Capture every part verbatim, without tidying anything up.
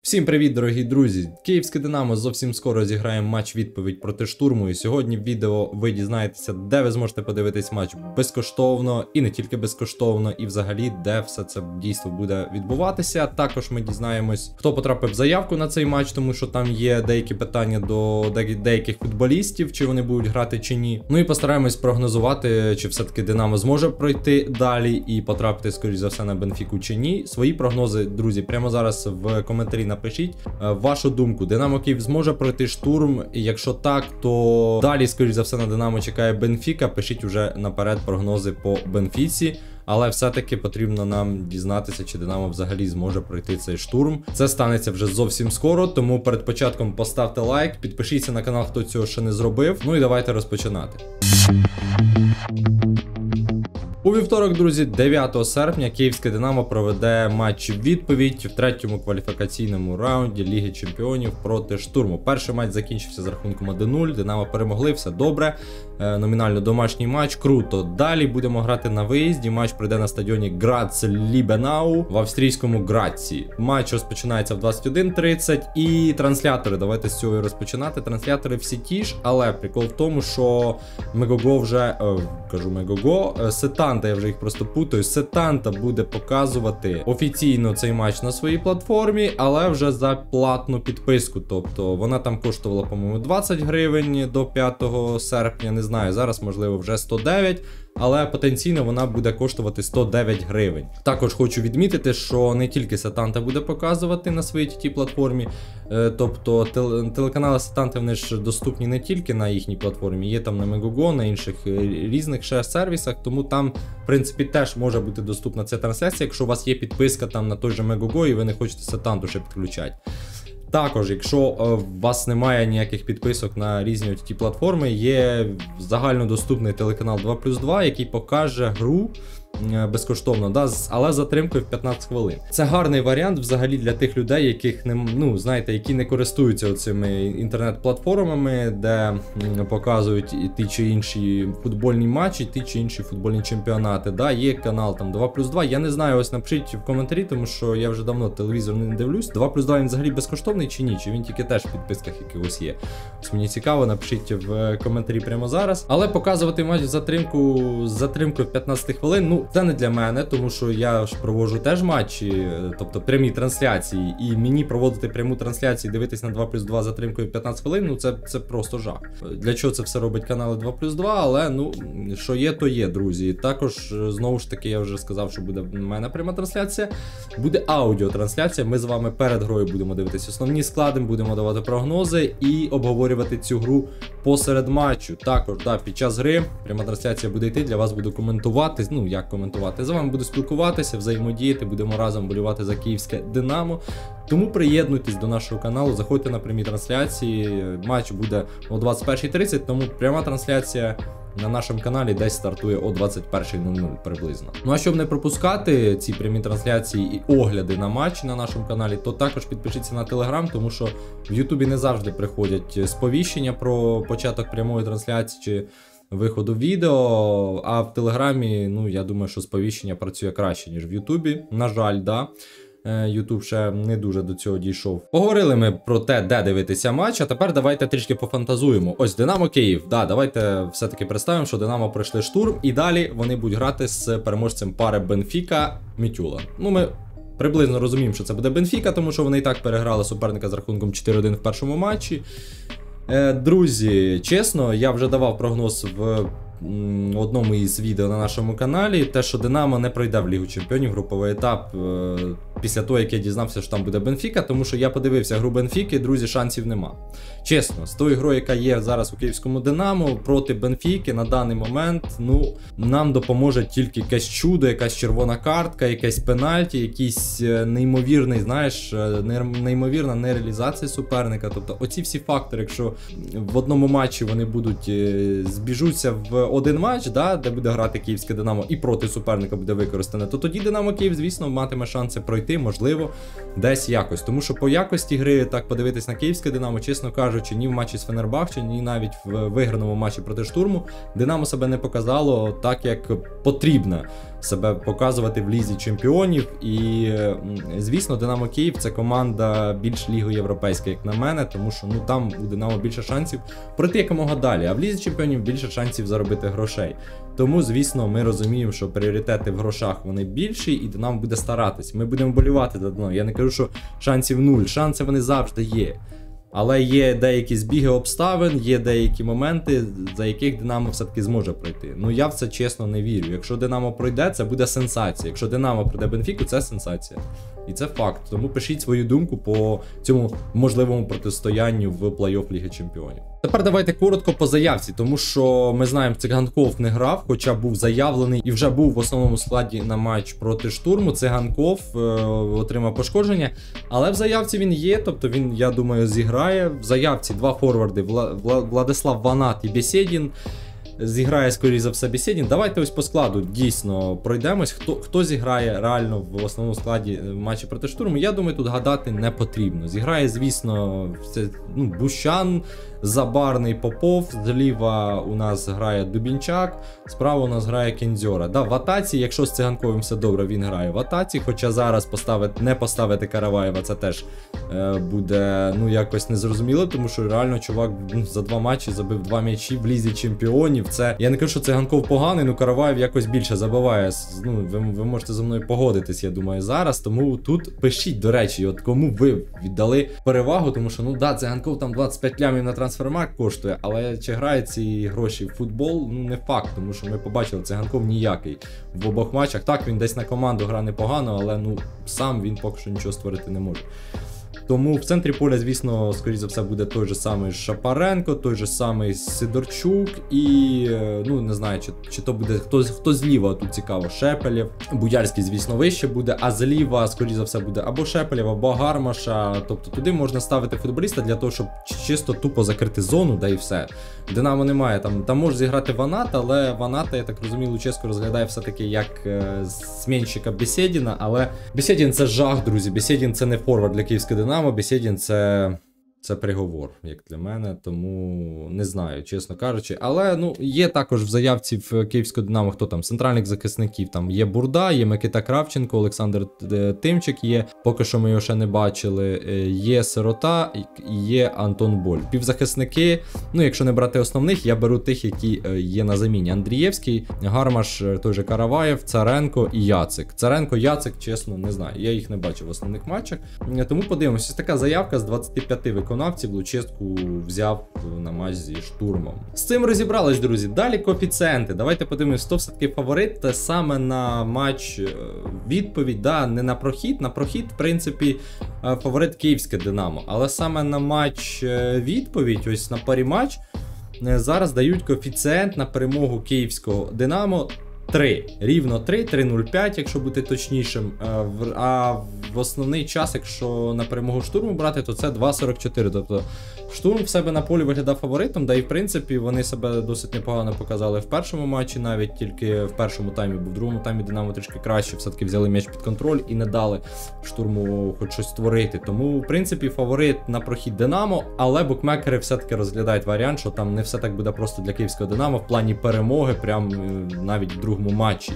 Всім привіт, дорогі друзі! Київське Динамо зовсім скоро зіграє матч-відповідь проти Штурму. І сьогодні в відео ви дізнаєтеся, де ви зможете подивитись матч безкоштовно, і не тільки безкоштовно, і взагалі, де все це дійство буде відбуватися. Також ми дізнаємось, хто потрапив в заявку на цей матч, тому що там є деякі питання до деяких футболістів, чи вони будуть грати чи ні. Ну і постараємось прогнозувати, чи все-таки Динамо зможе пройти далі і потрапити, скоріш за все, на Бенфіку чи ні. Свої прогнози, друзі, прямо зараз в коментарі напишіть вашу думку. Динамо Київ зможе пройти Штурм? І якщо так, то далі, скоріш за все, на Динамо чекає Бенфіка. Пишіть уже наперед прогнози по Бенфіці. Але все-таки потрібно нам дізнатися, чи Динамо взагалі зможе пройти цей Штурм. Це станеться вже зовсім скоро, тому перед початком поставте лайк, підпишіться на канал, хто цього ще не зробив. Ну і давайте розпочинати. У вівторок, друзі, дев'ятого серпня, Київське Динамо проведе матч-відповідь в третьому кваліфікаційному раунді Ліги Чемпіонів проти Штурму. Перший матч закінчився з рахунком один нуль, Динамо перемогли, все добре. Е, номінально домашній матч, круто. Далі будемо грати на виїзді, матч пройде на стадіоні Грац-Лібенау в австрійському Граці. Матч розпочинається в двадцять один тридцять і транслятори, давайте з цього і розпочинати. Транслятори всі ті ж, але прикол в тому, що Мегого вже, е, кажу Мегого, е, Сетан, я вже їх просто путаю. Сетанта буде показувати офіційно цей матч на своїй платформі, але вже за платну підписку. Тобто вона там коштувала, по-моєму, двадцять гривень до п'ятого серпня, не знаю, зараз можливо вже сто дев'ять, але потенційно вона буде коштувати сто дев'ять гривень. Також хочу відмітити, що не тільки Сетанта буде показувати на своїй ті платформі, тобто телеканали Сетанти, вони ж доступні не тільки на їхній платформі, є там на Мегого, на інших різних ще сервісах, тому там, в принципі, теж може бути доступна ця трансляція, якщо у вас є підписка там на той же Мегого і ви не хочете Сетанту ще підключати. Також, якщо у вас немає ніяких підписок на різні ті платформи, є загальнодоступний телеканал два плюс два, який покаже гру безкоштовно, да, але з затримкою в п'ятнадцять хвилин. Це гарний варіант взагалі для тих людей, яких не, ну, знаєте, які не користуються цими інтернет-платформами, де показують і ті чи інші футбольні матчі, ті чи інші футбольні чемпіонати. Да, є канал там два плюс два. Я не знаю, ось напишіть в коментарі, тому що я вже давно телевізор не дивлюсь. два плюс два він взагалі безкоштовний чи ні? Чи він тільки теж в підписках якихось є? Ось мені цікаво, напишіть в коментарі прямо зараз. Але показувати матч з затримку, з затримкою в п'ятнадцять хвилин, ну, це не для мене, тому що я ж проводжу теж матчі, тобто прямі трансляції, і мені проводити пряму трансляцію, дивитись на два плюс два затримкою п'ятнадцять хвилин, ну це, це просто жах. Для чого це все робить канали два плюс два, але, ну, що є, то є, друзі. Також, знову ж таки, я вже сказав, що буде в мене пряма трансляція, буде аудіотрансляція, ми з вами перед грою будемо дивитися основні склади, будемо давати прогнози і обговорювати цю гру посеред матчу. Також, да, під час гри пряма трансляція буде йти, для вас буду коментувати, ну, як коментувати. З вами буду спілкуватися, взаємодіяти, будемо разом болювати за Київське Динамо. Тому приєднуйтесь до нашого каналу, заходьте на прямі трансляції. Матч буде о двадцять першій тридцять, тому пряма трансляція на нашому каналі десь стартує о двадцять першій нуль нуль приблизно. Ну а щоб не пропускати ці прямі трансляції і огляди на матчі на нашому каналі, то також підпишіться на Телеграм, тому що в Ютубі не завжди приходять сповіщення про початок прямої трансляції чи виходу відео, а в Телеграмі, ну, я думаю, що сповіщення працює краще, ніж в Ютубі. На жаль, да. Ютуб ще не дуже до цього дійшов. Поговорили ми про те, де дивитися матч, а тепер давайте трішки пофантазуємо. Ось Динамо Київ. Да, давайте все-таки представимо, що Динамо пройшли Штурм, і далі вони будуть грати з переможцем пари Бенфіка Мітюла. Ну, ми приблизно розуміємо, що це буде Бенфіка, тому що вони і так переграли суперника з рахунком чотири один в першому матчі. Друзі, чесно, я вже давав прогноз в одному із відео на нашому каналі, те, що Динамо не пройде в Лігу Чемпіонів, груповий етап, після того, як я дізнався, що там буде Бенфіка, тому що я подивився гру Бенфіки, друзі, шансів нема. Чесно, з тою грою, яка є зараз у Київському Динамо, проти Бенфіки на даний момент, ну, нам допоможе тільки якесь чудо, якась червона картка, якесь пенальті, якийсь неймовірний, знаєш, неймовірна нереалізація суперника. Тобто оці всі фактори, якщо в одному матчі вони будуть збіжуться в один матч, да, де буде грати Київське Динамо і проти суперника буде використане, то тоді Динамо Київ, звісно, матиме шанси пройти пройти, можливо, десь якось. Тому що по якості гри, так подивитись на київське Динамо, чесно кажучи, ні в матчі з Фенербахче, ні навіть в виграному матчі проти Штурму, Динамо себе не показало так, як потрібно себе показувати в Лізі Чемпіонів. І, звісно, Динамо Київ – це команда більш Ліги Європейська, як на мене, тому що ну, там у Динамо більше шансів пройти якомога далі, а в Лізі Чемпіонів більше шансів заробити грошей. Тому, звісно, ми розуміємо, що пріоритети в грошах вони більші, і Динамо буде старатись. Ми будемо болівати за Динамо. Я не кажу, що шансів нуль, шанси вони завжди є. Але є деякі збіги обставин, є деякі моменти, за яких Динамо все-таки зможе пройти. Ну я в це чесно не вірю. Якщо Динамо пройде, це буде сенсація. Якщо Динамо пройде Бенфіку, це сенсація. І це факт. Тому пишіть свою думку по цьому можливому протистоянню в плей-офф Ліги Чемпіонів. Тепер давайте коротко по заявці, тому що ми знаємо, Циганков не грав, хоча був заявлений і вже був в основному складі на матч проти Штурму. Циганков е отримав пошкодження, але в заявці він є, тобто він, я думаю, зіграє. В заявці два форварди, Вла Вла Владислав Ванат і Бєсєдін. Зіграє, скоріше за все, Бєсєдін. Давайте ось по складу дійсно пройдемось. Хто, хто зіграє реально в основному складі в матчі проти Штурму, я думаю, тут гадати не потрібно. Зіграє, звісно, це, ну, Бущан, Забарний, Попов. Зліва у нас грає Дубінчак, справа у нас грає Кендзьора. Да, в атаці, якщо з Циганковим все добре, він грає в атаці. Хоча зараз поставити, не поставити Караваєва, це теж е, буде ну, якось незрозуміло, тому що реально чувак ну, за два матчі забив два м'ячі в Лізі Чемпіонів. Це, я не кажу, що Циганков поганий, ну Караваєв якось більше забиває. Ну, ви, ви можете зі мною погодитись, я думаю, зараз. Тому тут пишіть, до речі, от кому ви віддали перевагу, тому що, ну да, Циганков там двадцять п'ять лямів на трансфермаркт коштує, але чи грає ці гроші в футбол, ну не факт, тому що ми побачили, Циганков ніякий в обох матчах. Так, він десь на команду грає непогано, але ну сам він поки що нічого створити не може. Тому в центрі поля, звісно, скоріше за все, буде той же самий Шапаренко, той же самий Сидорчук і, ну, не знаю, чи, чи то буде хтось хто зліва, тут цікаво, Шепелєв. Буяльський, звісно, вище буде, а зліва, скоріше за все, буде або Шепелєв, або Гармаша. Тобто туди можна ставити футболіста для того, щоб чисто тупо закрити зону, да і все. Динамо немає, там, там може зіграти Ванат, але Ваната, я так розумію, Луческо розглядає все-таки як е, змінщика Бєсєдіна, але Бєсєдін це жах, друзі, Бєсєдін це не форвард для київської Динамо, Бєсєдін це, це приговор, як для мене, тому не знаю, чесно кажучи. Але ну, є також в заявці в київської Динамо, хто там, центральних захисників, там є Бурда, є Микита Кравченко, Олександр Тимчик є, поки що ми його ще не бачили, є Сирота і є Антон Боль. Півзахисники, ну якщо не брати основних, я беру тих, які є на заміні. Андрієвський, Гармаш, той же Караваєв, Царенко і Яцик. Царенко, Яцик, чесно, не знаю, я їх не бачив в основних матчах, тому подивимося. Ось така заявка з двадцяти п'яти виконавців, Луческу взяв на матч зі Штурмом. З цим розібрались, друзі. Далі коефіцієнти. Давайте подивимось, хто все-таки фаворит саме на матч відповідь, да, не на прохід. На прохід, в принципі, фаворит київське Динамо. Але саме на матч відповідь, ось на парі матч, зараз дають коефіцієнт на перемогу київського Динамо три. Рівно три, три нуль п'ять, якщо бути точнішим. А в основний час, якщо на перемогу Штурму брати, то це два сорок чотири. Тобто Штурм в себе на полі виглядав фаворитом, да і в принципі вони себе досить непогано показали в першому матчі, навіть тільки в першому таймі, бо в другому таймі Динамо трішки краще, все-таки взяли м'яч під контроль і не дали Штурму хоч щось створити. Тому, в принципі, фаворит на прохід Динамо, але букмекери все-таки розглядають варіант, що там не все так буде просто для київського Динамо в плані перемоги, прям навіть в другому матчі.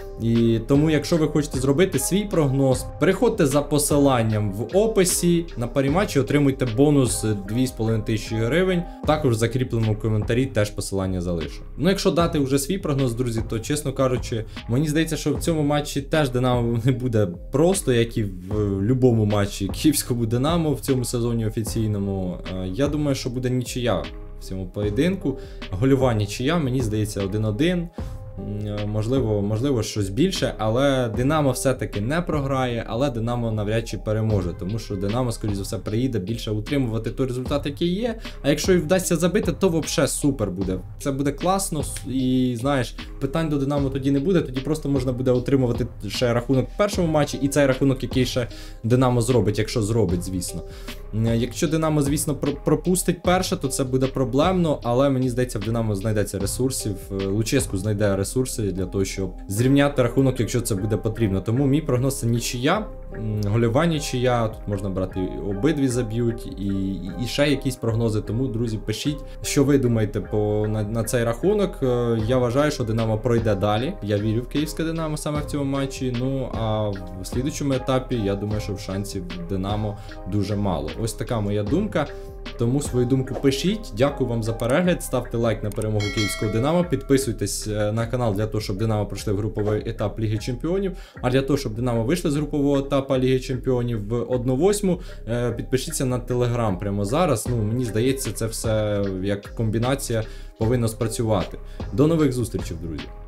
І тому, якщо ви хочете зробити свій прогноз, переходьте за посиланням в описі на парі матчі, отримуйте бонус дві з половиною тисячі гривень. Також в закріпленому коментарі теж посилання залишу. Ну, якщо дати вже свій прогноз, друзі, то, чесно кажучи, мені здається, що в цьому матчі теж Динамо не буде просто, як і в будь-якому матчі київському Динамо в цьому сезоні офіційному. Я думаю, що буде нічия в цьому поєдинку. Гольова нічия, мені здається, один один. Можливо, можливо, щось більше, але Динамо все-таки не програє, але Динамо навряд чи переможе, тому що Динамо, скоріше за все, приїде більше утримувати той результат, який є, а якщо і вдасться забити, то взагалі супер буде. Це буде класно і, знаєш, питань до Динамо тоді не буде, тоді просто можна буде утримувати ще рахунок в першому матчі і цей рахунок, який ще Динамо зробить, якщо зробить, звісно. Якщо Динамо, звісно, пропустить перше, то це буде проблемно, але мені здається, в Динамо знайдеться ресурсів, Луческу знайде ресурсів, ресурси для того, щоб зрівняти рахунок, якщо це буде потрібно. Тому мій прогноз це нічия, гольова нічия, тут можна брати обидві заб'ють і, і, і ще якісь прогнози. Тому, друзі, пишіть, що ви думаєте по, на, на цей рахунок. Я вважаю, що Динамо пройде далі. Я вірю в київське Динамо саме в цьому матчі. Ну, а в слідчому етапі, я думаю, що в шансів Динамо дуже мало. Ось така моя думка. Тому свою думку пишіть. Дякую вам за перегляд. Ставте лайк на перемогу київського Динамо. Підписуйтесь на канал для того, щоб Динамо пройшли в груповий етап Ліги Чемпіонів. А для того, щоб Динамо вийшли з групового етапу Ліги Чемпіонів в один восьму, підпишіться на Телеграм прямо зараз. Ну, мені здається, це все як комбінація повинно спрацювати. До нових зустрічей, друзі.